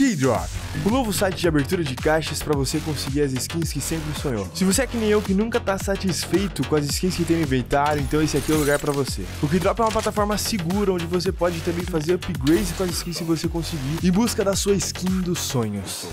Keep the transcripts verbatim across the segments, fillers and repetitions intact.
Keydrop, o novo site de abertura de caixas para você conseguir as skins que sempre sonhou. Se você é que nem eu que nunca tá satisfeito com as skins que tem no inventário, então esse aqui é o lugar para você. O Keydrop é uma plataforma segura onde você pode também fazer upgrades com as skins que você conseguir em busca da sua skin dos sonhos.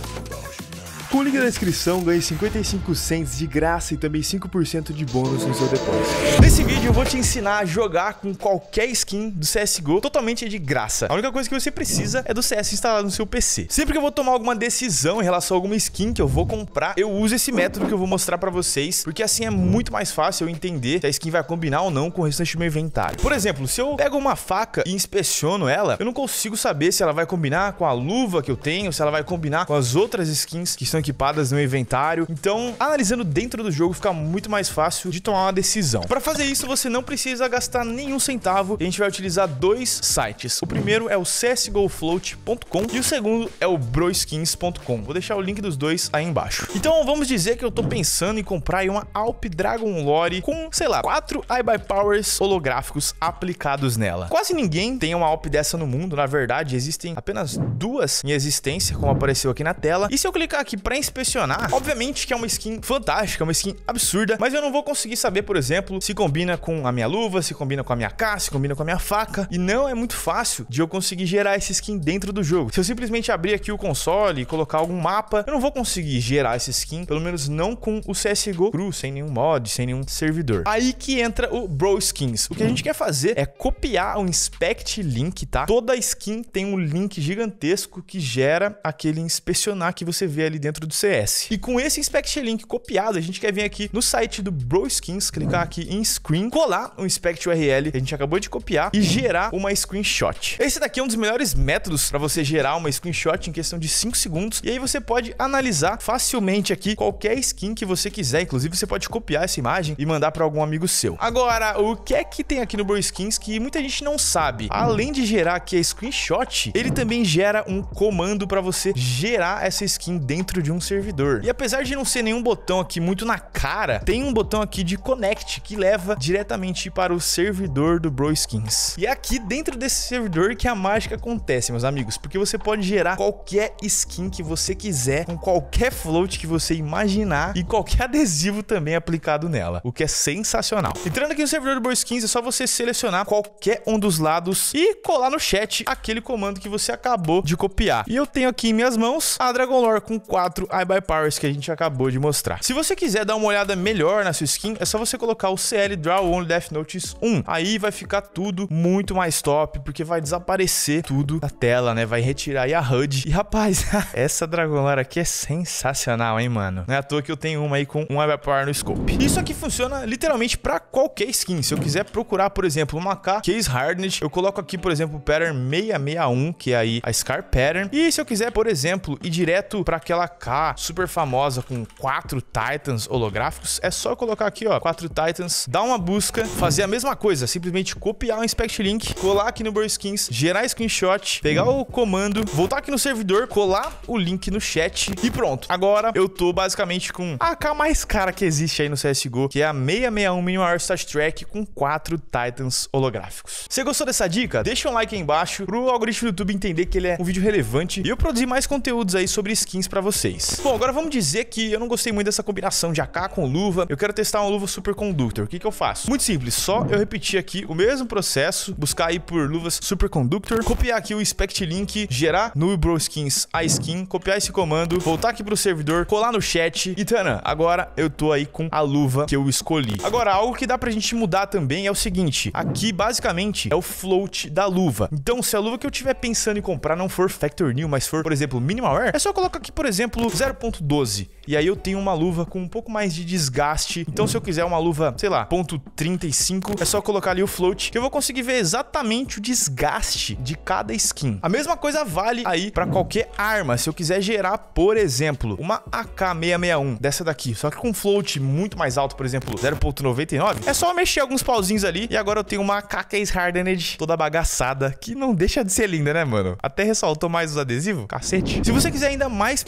Com o link na descrição, ganhe cinquenta e cinco cents de graça e também cinco por cento de bônus no seu depósito. Nesse vídeo eu vou te ensinar a jogar com qualquer skin do C S G O totalmente de graça. A única coisa que você precisa é do C S instalado no seu P C. Sempre que eu vou tomar alguma decisão em relação a alguma skin que eu vou comprar, eu uso esse método que eu vou mostrar pra vocês, porque assim é muito mais fácil eu entender se a skin vai combinar ou não com o restante do meu inventário. Por exemplo, se eu pego uma faca e inspeciono ela, eu não consigo saber se ela vai combinar com a luva que eu tenho, se ela vai combinar com as outras skins que estão equipadas no inventário. Então, analisando dentro do jogo, fica muito mais fácil de tomar uma decisão. Para fazer isso, você não precisa gastar nenhum centavo. A gente vai utilizar dois sites. O primeiro é o C S G O Float ponto com e o segundo é o Broskins ponto com. Vou deixar o link dos dois aí embaixo. Então, vamos dizer que eu tô pensando em comprar aí uma Alp Dragon Lore com, sei lá, quatro iBuyPowers holográficos aplicados nela. Quase ninguém tem uma Alp dessa no mundo. Na verdade, existem apenas duas em existência, como apareceu aqui na tela. E se eu clicar aqui para inspecionar, obviamente que é uma skin fantástica, uma skin absurda, mas eu não vou conseguir saber, por exemplo, se combina com a minha luva, se combina com a minha K, se combina com a minha faca, e não é muito fácil de eu conseguir gerar essa skin dentro do jogo. Se eu simplesmente abrir aqui o console e colocar algum mapa, eu não vou conseguir gerar essa skin, pelo menos não com o C S G O cru, sem nenhum mod, sem nenhum servidor. Aí que entra o Broskins. O que a gente quer fazer é copiar o inspect link, tá? Toda skin tem um link gigantesco que gera aquele inspecionar que você vê ali dentro do C S. E com esse inspect link copiado, a gente quer vir aqui no site do Broskins, clicar aqui em screen, colar o inspect U R L que a gente acabou de copiar e gerar uma screenshot. Esse daqui é um dos melhores métodos para você gerar uma screenshot em questão de cinco segundos, e aí você pode analisar facilmente aqui qualquer skin que você quiser. Inclusive, você pode copiar essa imagem e mandar para algum amigo seu. Agora, o que é que tem aqui no Broskins que muita gente não sabe? Além de gerar aqui a screenshot, ele também gera um comando para você gerar essa skin dentro de um servidor. E apesar de não ser nenhum botão aqui muito na cara, tem um botão aqui de connect que leva diretamente para o servidor do Broskins. E é aqui dentro desse servidor que a mágica acontece, meus amigos, porque você pode gerar qualquer skin que você quiser, com qualquer float que você imaginar e qualquer adesivo também aplicado nela, o que é sensacional. Entrando aqui no servidor do Broskins, é só você selecionar qualquer um dos lados e colar no chat aquele comando que você acabou de copiar. E eu tenho aqui em minhas mãos a Dragon Lore com quatro iBuyPowers que a gente acabou de mostrar. Se você quiser dar uma olhada melhor na sua skin, é só você colocar o C L Draw Only Death Notice um. Aí vai ficar tudo muito mais top, porque vai desaparecer tudo da tela, né? Vai retirar aí a H U D. E rapaz, essa Dragon Lore aqui é sensacional, hein, mano? Não é à toa que eu tenho uma aí com um iBuyPower no scope. Isso aqui funciona literalmente pra qualquer skin. Se eu quiser procurar, por exemplo, uma K Case Hardened, eu coloco aqui, por exemplo, o pattern seiscentos e sessenta e um, que é aí a Scar Pattern. E se eu quiser, por exemplo, ir direto pra aquela K super famosa com quatro Titans holográficos, é só colocar aqui, ó, quatro Titans, dar uma busca, fazer a mesma coisa, simplesmente copiar o inspect link, colar aqui no Broskins, gerar screenshot, pegar o comando, voltar aqui no servidor, colar o link no chat e pronto. Agora eu tô basicamente com a K mais cara que existe aí no C S G O, que é a seiscentos e sessenta e um Minimal Air Stat Track com quatro Titans holográficos. Você gostou dessa dica? Deixa um like aí embaixo pro algoritmo do YouTube entender que ele é um vídeo relevante e eu produzir mais conteúdos aí sobre skins pra vocês. Bom, agora vamos dizer que eu não gostei muito dessa combinação de A K com luva. Eu quero testar uma luva Superconductor. O que que eu faço? Muito simples, só eu repetir aqui o mesmo processo, buscar aí por luvas Superconductor, copiar aqui o inspect link, gerar no Broskins a skin, copiar esse comando, voltar aqui pro servidor, colar no chat e taran, agora eu tô aí com a luva que eu escolhi. Agora, algo que dá pra gente mudar também é o seguinte, aqui basicamente é o float da luva. Então, se a luva que eu tiver pensando em comprar não for Factor New, mas for, por exemplo, Minimal Air, é só colocar aqui, por exemplo, zero ponto doze. E aí eu tenho uma luva com um pouco mais de desgaste. Então se eu quiser uma luva, sei lá, ponto trinta e cinco, é só colocar ali o float, que eu vou conseguir ver exatamente o desgaste de cada skin. A mesma coisa vale aí pra qualquer arma. Se eu quiser gerar, por exemplo, uma A K seiscentos e sessenta e um dessa daqui, só que com float muito mais alto, por exemplo, zero ponto noventa e nove, é só mexer alguns pauzinhos ali e agora eu tenho uma A K Case Hardened toda bagaçada, que não deixa de ser linda, né, mano? Até ressaltou mais os adesivos, cacete. Se você quiser ainda mais profundo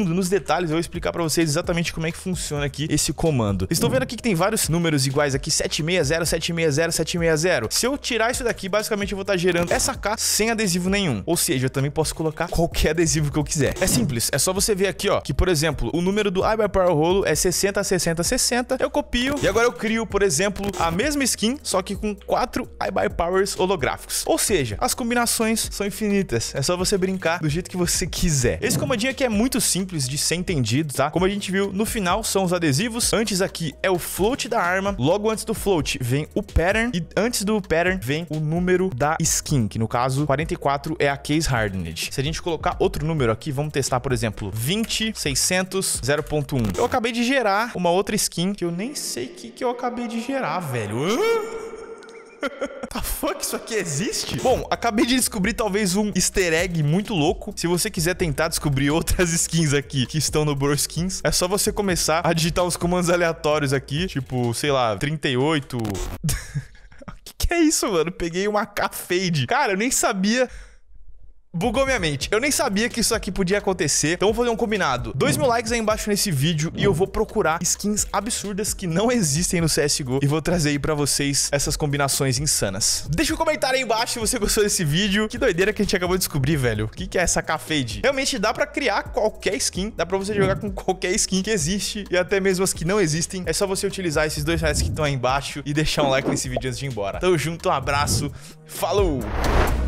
fundo, nos detalhes, eu vou explicar pra vocês exatamente como é que funciona aqui esse comando. Vocês estão vendo aqui que tem vários números iguais aqui, sete seis zero, sete seis zero, sete seis zero. Se eu tirar isso daqui, basicamente eu vou estar gerando essa K sem adesivo nenhum. Ou seja, eu também posso colocar qualquer adesivo que eu quiser. É simples, é só você ver aqui, ó, que por exemplo, o número do iBuyPower rolo é sessenta, sessenta, sessenta. Eu copio e agora eu crio, por exemplo, a mesma skin, só que com quatro iBuyPowers holográficos. Ou seja, as combinações são infinitas. É só você brincar do jeito que você quiser. Esse comandinho aqui é muito simples de ser entendido, tá? Como a gente viu, no final são os adesivos. Antes aqui é o float da arma. Logo antes do float vem o pattern. E antes do pattern vem o número da skin, que no caso quarenta e quatro é a Case Hardened. Se a gente colocar outro número aqui, vamos testar, por exemplo, vinte, seiscentos, zero ponto um. Eu acabei de gerar uma outra skin que eu nem sei o que, que eu acabei de gerar, velho. Tá fuck, isso aqui existe? Bom, acabei de descobrir talvez um easter egg muito louco. Se você quiser tentar descobrir outras skins aqui que estão no Bro Skins, é só você começar a digitar uns comandos aleatórios aqui, tipo, sei lá, trinta e oito. Que que é isso, mano? Peguei uma K-Fade. Cara, eu nem sabia... Bugou minha mente. Eu nem sabia que isso aqui podia acontecer. Então vou fazer um combinado. Dois mil likes aí embaixo nesse vídeo e eu vou procurar skins absurdas que não existem no C S G O e vou trazer aí pra vocês essas combinações insanas. Deixa um comentário aí embaixo se você gostou desse vídeo. Que doideira que a gente acabou de descobrir, velho. O que que é essa K-Fade? Realmente dá pra criar qualquer skin. Dá pra você jogar com qualquer skin que existe e até mesmo as que não existem. É só você utilizar esses dois reais que estão aí embaixo e deixar um like nesse vídeo antes de ir embora. Tamo junto, um abraço. Falou!